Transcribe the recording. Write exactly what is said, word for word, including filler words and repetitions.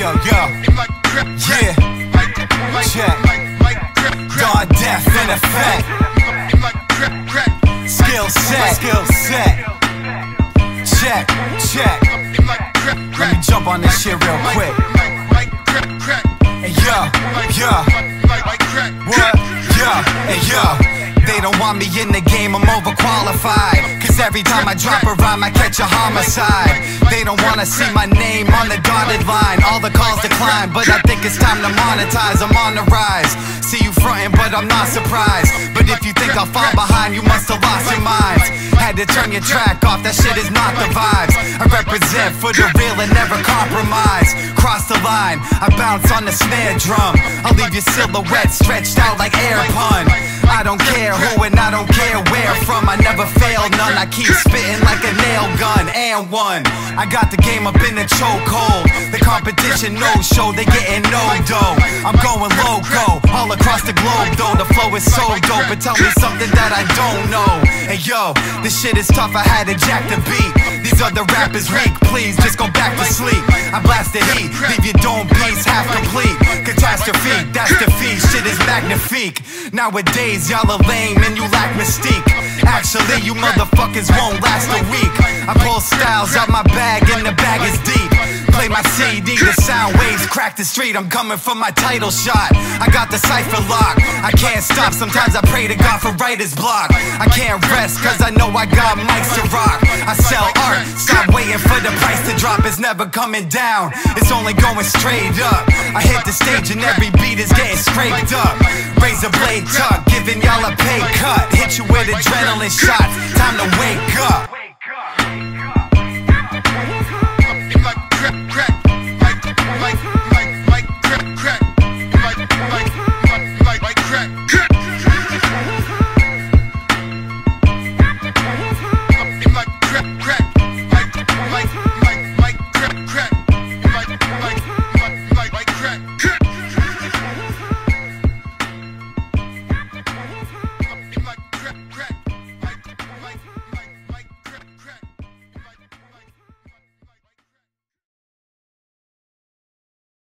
Yo, yo, yeah, check, God death in effect, skill set, skill set, check, check, let me jump on this shit real quick, and yo, yo, what, yo, and yo. They don't want me in the game, I'm overqualified. Cause every time I drop a rhyme, I catch a homicide. They don't wanna see my name on the dotted line. All the calls decline, but I think it's time to monetize. I'm on the rise. See you frontin', but I'm not surprised. But if you think I'll fall behind, you must have lost your minds. Had to turn your track off, that shit is not the vibes. I represent for the real and never compromise. Cross the line, I bounce on the snare drum. I'll leave your silhouette stretched out like air pun. I don't care who and I don't care where from. I never fail none, I keep spitting like a nail gun. And one, I got the game up in the chokehold. The competition no show, they getting no dough. I'm going loco, all across the globe though. The flow is so dope, but tell me something that I don't know. And yo, this shit is tough, I had to jack the beat. These other rappers weak, please just go back to sleep. I blast the heat, leave your dome piece half complete. Catastrophe, that's defeat, shit is magnifique. Nowadays y'all are lame and you lack mystique. Actually you motherfuckers won't last a week. I pull styles out my bag and the bag is deep. Play my C D, the sound waves crack the street. I'm coming for my title shot, I got the cipher locked. I can't stop, sometimes I pray to God for writer's block. I can't rest cause I know I got mics to rock. I sell art, stop waiting for the price to drop. It's never coming down, it's only going straight up. I hit the stage and every beat is getting scraped up. Razor blade tuck, giving y'all a pay cut. Hit you with adrenaline shots, time to wake up.